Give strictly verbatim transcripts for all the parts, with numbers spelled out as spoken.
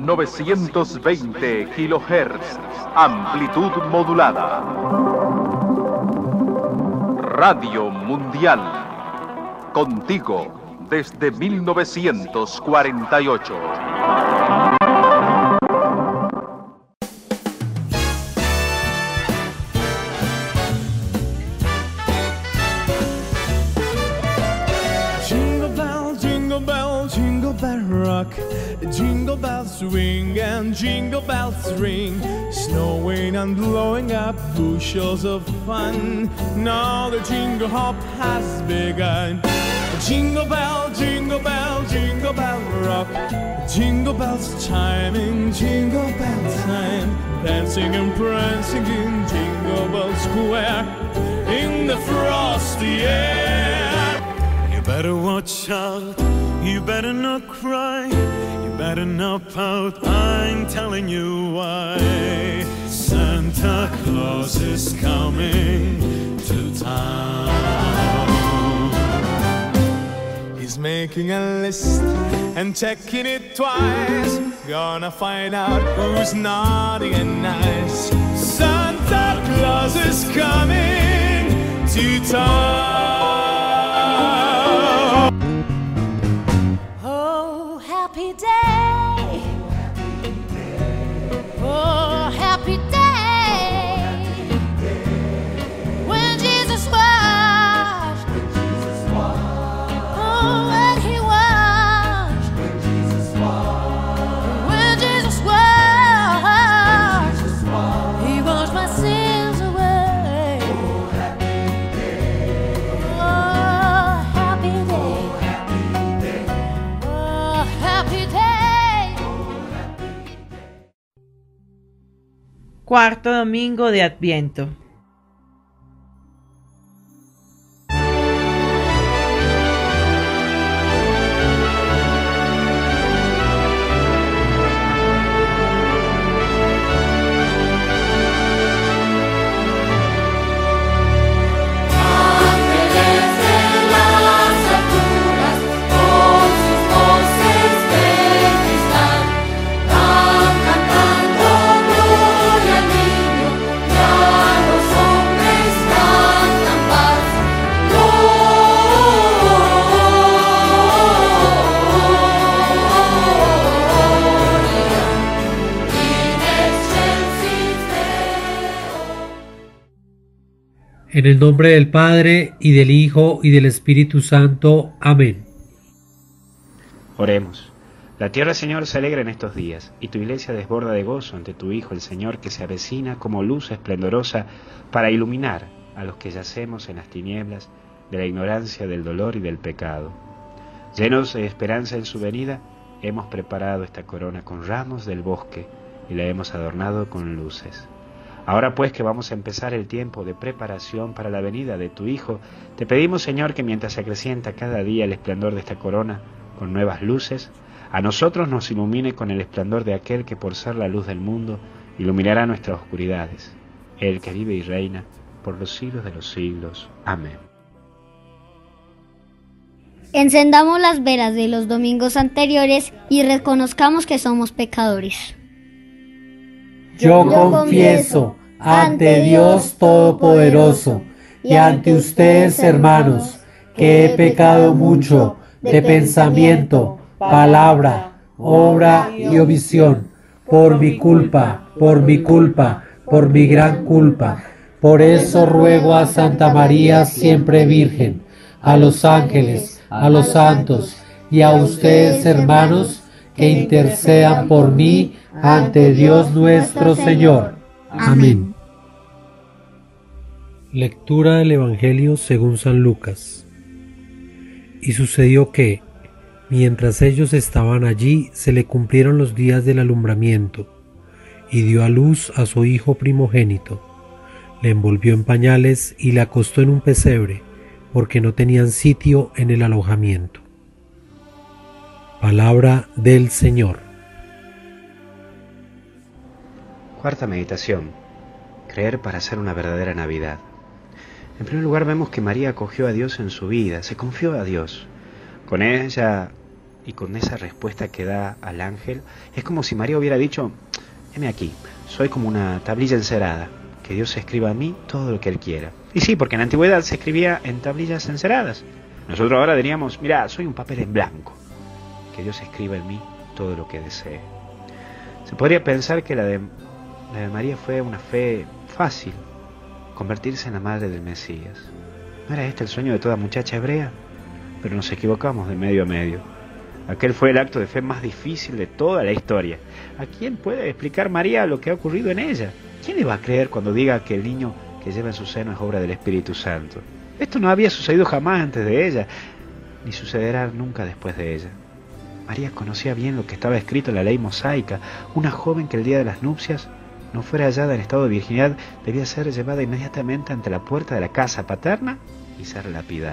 novecientos veinte kilohertz, amplitud modulada. Radio Mundial, contigo desde mil novecientos cuarenta y ocho. Rock, jingle bells ring and jingle bells ring, snowing and blowing up bushels of fun. Now the jingle hop has begun. Jingle bell, jingle bell, jingle bell rock, jingle bells chiming, jingle bell time, dancing and prancing in Jingle Bell Square in the frosty air. You better watch out. You better not cry, you better not pout, I'm telling you why. Santa Claus is coming to town. He's making a list and checking it twice, gonna find out who's naughty and nice. Santa Claus is coming to town. Happy day, oh happy day, when Jesus washed, oh when he washed, when Jesus washed, he washed my sins away. Oh happy day, oh happy day. Cuarto domingo de Adviento. En el nombre del Padre, y del Hijo, y del Espíritu Santo. Amén. Oremos. La tierra, Señor, se alegra en estos días, y tu iglesia desborda de gozo ante tu Hijo, el Señor, que se avecina como luz esplendorosa para iluminar a los que yacemos en las tinieblas de la ignorancia, del dolor y del pecado. Llenos de esperanza en su venida, hemos preparado esta corona con ramos del bosque y la hemos adornado con luces. Ahora pues que vamos a empezar el tiempo de preparación para la venida de tu Hijo, te pedimos, Señor, que mientras se acrecienta cada día el esplendor de esta corona con nuevas luces, a nosotros nos ilumine con el esplendor de aquel que, por ser la luz del mundo, iluminará nuestras oscuridades, el que vive y reina por los siglos de los siglos. Amén. Encendamos las velas de los domingos anteriores y reconozcamos que somos pecadores. Yo confieso ante Dios Todopoderoso y ante ustedes, hermanos, que he pecado mucho de pensamiento, palabra, obra y omisión, por mi culpa, por mi culpa, por mi gran culpa. Por eso ruego a Santa María siempre Virgen, a los ángeles, a los santos y a ustedes, hermanos, que intercedan por mí ante Dios nuestro Señor. Amén. Lectura del Evangelio según San Lucas. Y sucedió que, mientras ellos estaban allí, se le cumplieron los días del alumbramiento, y dio a luz a su hijo primogénito. Le envolvió en pañales y le acostó en un pesebre, porque no tenían sitio en el alojamiento. Palabra del Señor. Cuarta meditación. Creer para hacer una verdadera Navidad. En primer lugar vemos que María acogió a Dios en su vida, se confió a Dios. Con ella y con esa respuesta que da al ángel, es como si María hubiera dicho: heme aquí, soy como una tablilla encerada, que Dios escriba en mí todo lo que Él quiera. Y sí, porque en la antigüedad se escribía en tablillas enceradas. Nosotros ahora diríamos: mira, soy un papel en blanco, que Dios escriba en mí todo lo que desee. Se podría pensar que la de, la de María fue una fe fácil, convertirse en la madre del Mesías. ¿No era este el sueño de toda muchacha hebrea? Pero nos equivocamos de medio a medio. Aquel fue el acto de fe más difícil de toda la historia. ¿A quién puede explicar María lo que ha ocurrido en ella? ¿Quién le va a creer cuando diga que el niño que lleva en su seno es obra del Espíritu Santo? Esto no había sucedido jamás antes de ella, ni sucederá nunca después de ella. María conocía bien lo que estaba escrito en la ley mosaica. Una joven que el día de las nupcias no fuera hallada en estado de virginidad debía ser llevada inmediatamente ante la puerta de la casa paterna y ser lapidada.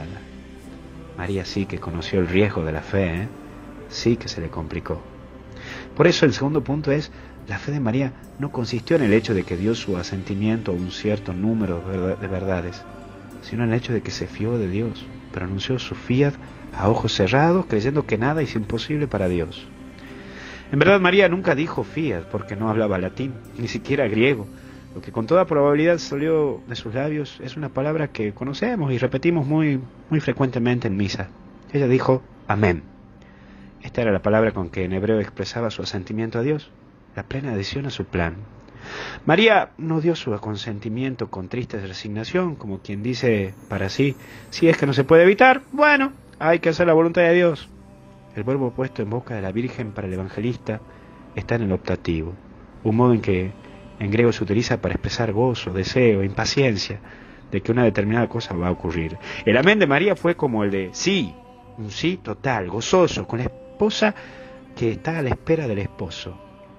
María sí que conoció el riesgo de la fe, ¿eh? Sí que se le complicó. Por eso el segundo punto es: la fe de María no consistió en el hecho de que dio su asentimiento a un cierto número de verdades, sino en el hecho de que se fió de Dios, pronunció su fiat a ojos cerrados, creyendo que nada es imposible para Dios. En verdad, María nunca dijo fiat porque no hablaba latín, ni siquiera griego. Lo que con toda probabilidad salió de sus labios es una palabra que conocemos y repetimos muy, muy frecuentemente en misa. Ella dijo amén. Esta era la palabra con que en hebreo expresaba su asentimiento a Dios, la plena adhesión a su plan. María no dio su consentimiento con triste resignación, como quien dice para sí: si es que no se puede evitar, bueno, hay que hacer la voluntad de Dios. El verbo puesto en boca de la Virgen para el evangelista está en el optativo, un modo en que en griego se utiliza para expresar gozo, deseo, impaciencia de que una determinada cosa va a ocurrir. El amén de María fue como el de sí, un sí total, gozoso, con la esposa que está a la espera del esposo.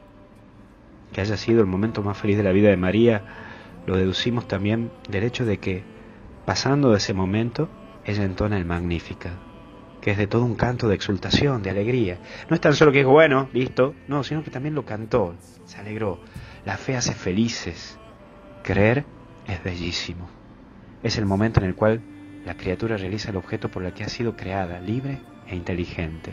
Que haya sido el momento más feliz de la vida de María, lo deducimos también del hecho de que, pasando de ese momento, ella entona el Magníficat, que es de todo un canto de exultación, de alegría. No es tan solo que es bueno, listo, no, sino que también lo cantó, se alegró. La fe hace felices, creer es bellísimo. Es el momento en el cual la criatura realiza el objeto por el que ha sido creada, libre e inteligente.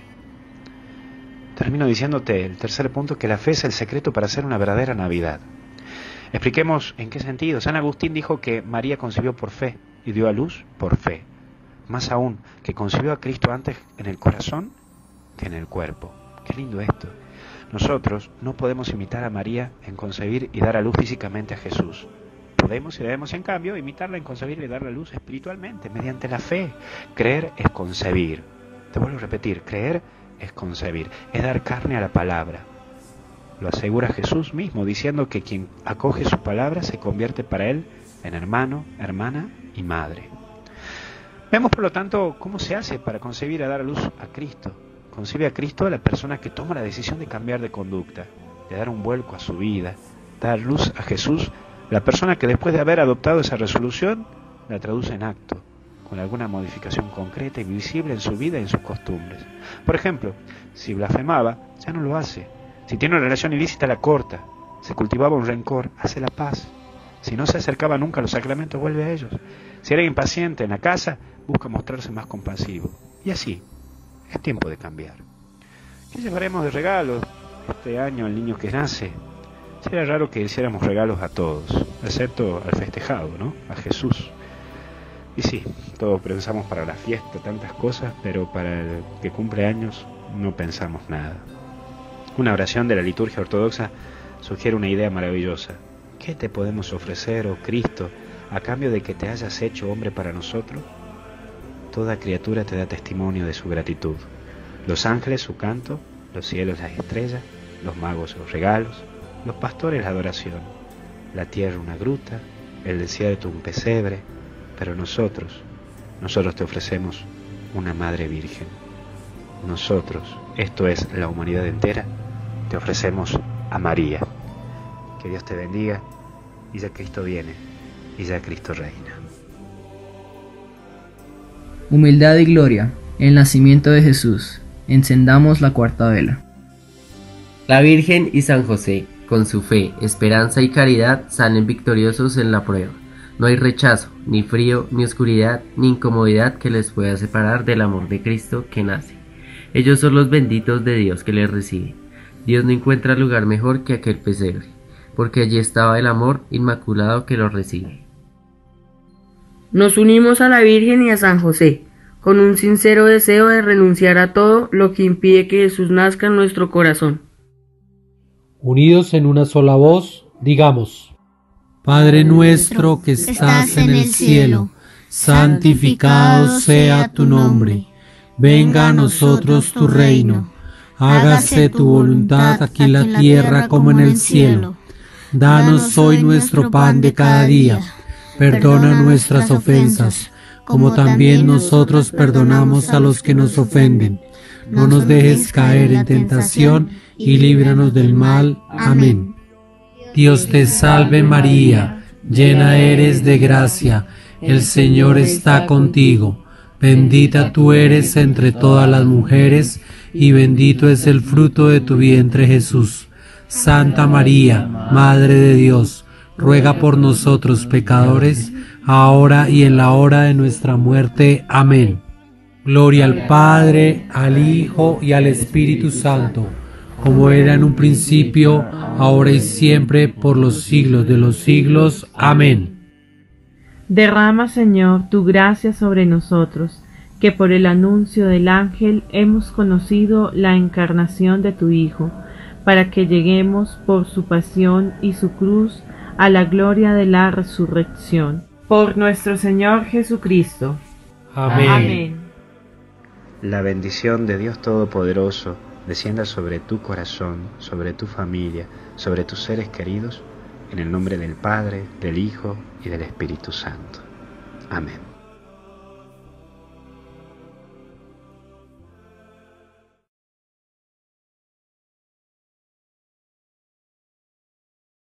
Termino diciéndote el tercer punto, que la fe es el secreto para hacer una verdadera Navidad. Expliquemos en qué sentido. San Agustín dijo que María concibió por fe y dio a luz por fe. Más aún, que concibió a Cristo antes en el corazón que en el cuerpo. Qué lindo esto. Nosotros no podemos imitar a María en concebir y dar a luz físicamente a Jesús. Podemos y debemos, en cambio, imitarla en concebir y dar a luz espiritualmente, mediante la fe. Creer es concebir. Te vuelvo a repetir, creer es concebir, es dar carne a la palabra. Lo asegura Jesús mismo, diciendo que quien acoge su palabra se convierte para él en hermano, hermana y madre. Vemos, por lo tanto, cómo se hace para concebir y dar a luz a Cristo. Concibe a Cristo la persona que toma la decisión de cambiar de conducta, de dar un vuelco a su vida, dar luz a Jesús, la persona que después de haber adoptado esa resolución, la traduce en acto, con alguna modificación concreta y visible en su vida y en sus costumbres. Por ejemplo, si blasfemaba, ya no lo hace. Si tiene una relación ilícita, la corta. Si cultivaba un rencor, hace la paz. Si no se acercaba nunca a los sacramentos, vuelve a ellos. Si era impaciente en la casa, busca mostrarse más compasivo. Y así, es tiempo de cambiar. ¿Qué llevaremos de regalos este año al niño que nace? Sería raro que hiciéramos regalos a todos, excepto al festejado, ¿no? A Jesús. Y sí, todos pensamos para la fiesta tantas cosas, pero para el que cumple años no pensamos nada. Una oración de la liturgia ortodoxa sugiere una idea maravillosa. ¿Qué te podemos ofrecer, oh Cristo, a cambio de que te hayas hecho hombre para nosotros? Toda criatura te da testimonio de su gratitud. Los ángeles su canto, los cielos las estrellas, los magos los regalos, los pastores la adoración, la tierra una gruta, el desierto un pesebre, pero nosotros, nosotros te ofrecemos una Madre Virgen. Nosotros, esto es la humanidad entera, te ofrecemos a María. Que Dios te bendiga, y ya Cristo viene, y ya Cristo reina. Humildad y gloria, el nacimiento de Jesús. Encendamos la cuarta vela. La Virgen y San José, con su fe, esperanza y caridad, salen victoriosos en la prueba. No hay rechazo, ni frío, ni oscuridad, ni incomodidad que les pueda separar del amor de Cristo que nace. Ellos son los benditos de Dios que les recibe. Dios no encuentra lugar mejor que aquel pesebre, porque allí estaba el amor inmaculado que los recibe. Nos unimos a la Virgen y a San José, con un sincero deseo de renunciar a todo lo que impide que Jesús nazca en nuestro corazón. Unidos en una sola voz, digamos: Padre nuestro que estás en el cielo, santificado sea tu nombre. Venga a nosotros tu reino. Hágase tu voluntad aquí en la tierra como en el cielo. Danos hoy nuestro pan de cada día. Perdona nuestras ofensas, como también nosotros perdonamos a los que nos ofenden. No nos dejes caer en tentación y líbranos del mal. Amén. Dios te salve María, llena eres de gracia, el Señor está contigo. Bendita tú eres entre todas las mujeres, y bendito es el fruto de tu vientre Jesús. Santa María, Madre de Dios, ruega por nosotros pecadores, ahora y en la hora de nuestra muerte. Amén. Gloria al Padre, al Hijo y al Espíritu Santo, como era en un principio, ahora y siempre, por los siglos de los siglos. Amén. Derrama, Señor, tu gracia sobre nosotros, que por el anuncio del ángel hemos conocido la encarnación de tu Hijo, para que lleguemos por su pasión y su cruz a la gloria de la resurrección. Por nuestro Señor Jesucristo. Amén. Amén. La bendición de Dios Todopoderoso descienda sobre tu corazón, sobre tu familia, sobre tus seres queridos, en el nombre del Padre, del Hijo y del Espíritu Santo. Amén.